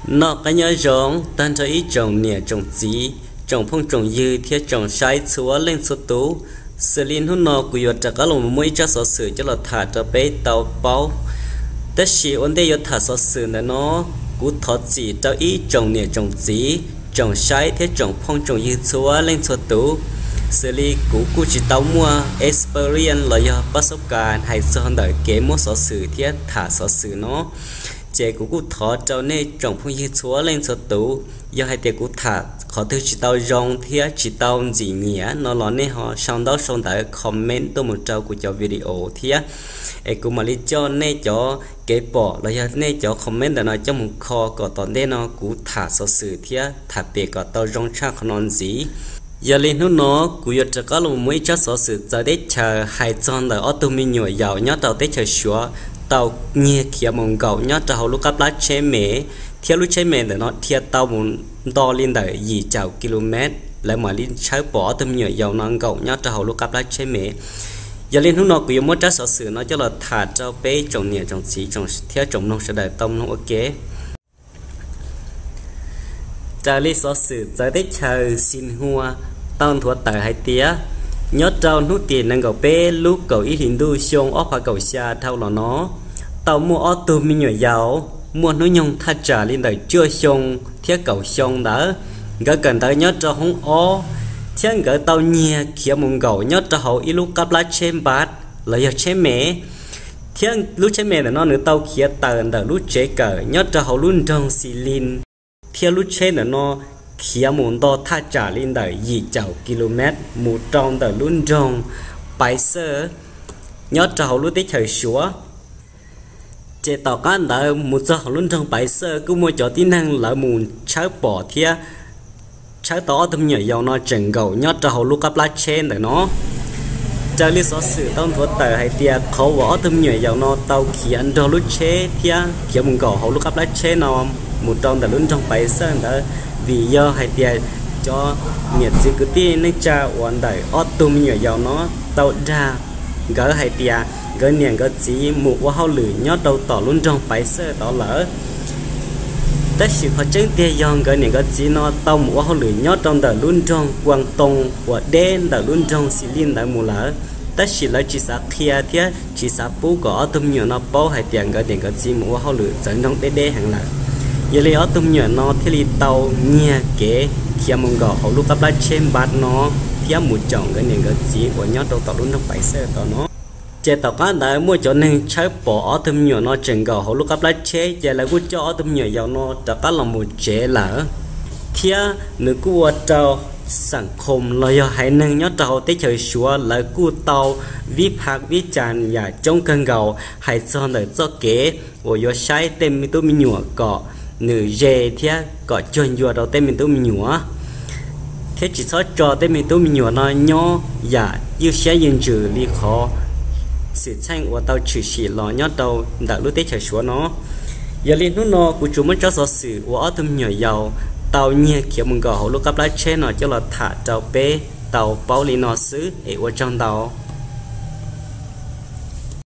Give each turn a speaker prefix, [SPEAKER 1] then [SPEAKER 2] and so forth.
[SPEAKER 1] nó cái nhớ giống tan cho ý trồng nè trồng gì trồng phong trồng dư thiết trồng sai chúa lên số tú xử lý hút nó của yo trả cái lồng mũi cho sở sử cho là thả cho bé tàu bao tất sĩ ổn định yo thả sở sử là nó cú thoát gì cho ý trồng nè trồng gì trồng sai thiết trồng phong trồng dư chúa lên số tú xử lý cú chỉ tàu mua experience là do bắt sốcการhay do đợi kế một sở sử thiết thả sở sử nó chế cú thọ cho nên trồng phong dư chúa lên số tú do hai tiệc cú thả họ thứ chỉ tao rong thiết chỉ tao gì nghĩa nó là nên họ sau đó xong tại comment tôi một trâu của cho video thiết ấy cũng mà lý cho nên cho cái bỏ là nên cho comment để nói cho một kho có tao nên nó cũng thả số sự thiết thả bề có tao rong chắc non gì giờ lên nó cũng giờ chỉ có một mấy chất số sự giờ để chờ hai con là auto mình nhồi dầu nhớ tao để chờ sửa tao nghe kia mong cầu nhớ tao lúc cấp lá chế mẹ theo lúc chế mẹ để nó theo tao muốn to lên đời gì chào km lại mà lên trái bỏ tâm nhựa dầu nó cầu nhớ tao lúc cấp lá chế mẹ giờ lên lúc nó cũng muốn trái sở sử nó cho là thả cho bé trồng nhẹ trồng xí trồng theo trồng nông sẽ đại tông nó ok trả lý sở sử giờ để chờ xin hoa tao thua tờ hai tía nhớ trao nút tiền năng cầu bé lúc cầu ý hình đu xông ốp vào cầu xa thao là nó tao mua ô tô mình nhồi dầu mua nó nhung thay trả lên đời chưa xong thiết cầu xong đã gỡ cần tới nhớ cho không ó thiên gỡ tao nhẹ kia mông cầu nhớ cho hậu ít lúc cắp lá chém bát là giờ chém mẹ thiên lúc chém mẹ là nó nữa tao kia tờ đời lúc chế cờ nhớ cho hậu luôn trong xì lin thiên lúc chế là nó kia mông to thay trả lên đời gì chào km một trong đời luôn trong bài sơ nhớ cho hậu lúc tới thời súa chế tàu cá đã một giờ luôn trong bãi sơ cứ mua cho tin năng là mùn trái bỏ thia trái tỏ thâm nhở dầu nó chừng gầu nhót cho hậu lúc cấp lá trên để nó cho lý số sự tông thuốc tờ hay tia khẩu võ thâm nhở dầu nó tàu khí ăn cho lúc chế thia kiểu mùng gầu hậu lúc cấp lá trên nó một trong đã luôn trong bãi sơ đã vì do hay tia cho nhiệt gì cứ tiên nên cha hoàn đại autumn nhở dầu nó tàu ra gỡ hay tia gỡ niềng gỡ chỉ một qua hao lử nhót đầu tỏ luôn trong bãi sơ tỏ lỡ tất sự phát triển tiền dòng gỡ niềng gỡ chỉ nó tàu một qua hao lử nhót trong đời luôn trong quang tông của đen đời luôn trong xì liên đại mù lỡ tất sự là chỉ sa kia thiết chỉ sa bú có tôm nhựa nó bao hay tiền gỡ niềng gỡ chỉ một qua hao lử dẫn trong đê hàng là giờ lấy ở tôm nhựa nó thì li tàu nhẹ kế khi mong gỡ hậu lúc cấp lá trên bát nó phía một chồng gỡ niềng gỡ chỉ của nhót đầu tỏ luôn trong bãi sơ tỏ nó chế tàu cá đã mua cho nên trái bỏ thâm nhựa nó chừng gầu hậu lúc cấp lá chế chế là cú cho thâm nhựa dầu nó đã có là một chế lỡ thia nữ cua trâu sản khom lo do hãy nâng nhớ trâu tới trời xua là cua tàu vi phạt vi tràn và trong cơn gầu hãy cho nơi cho kế của do sai tên mình tôi mình nhựa cọ nữ dê thia cọ chuyên vừa đầu tên mình tôi mình nhựa thế chỉ số cho tên mình tôi mình nhựa nó nhỏ và yêu sẽ yên trừ đi khó sự tranh của tàu chỉ lò nhót đầu đã lúc tết trời xuống nó giờ liên nút nó của chúng mình cho số sự của thâm nhựa dầu tàu nhẹ kiểu mừng gò lúc cấp lá trên nó cho là thả tàu bé tàu bao lì nó xứ ở trong tàu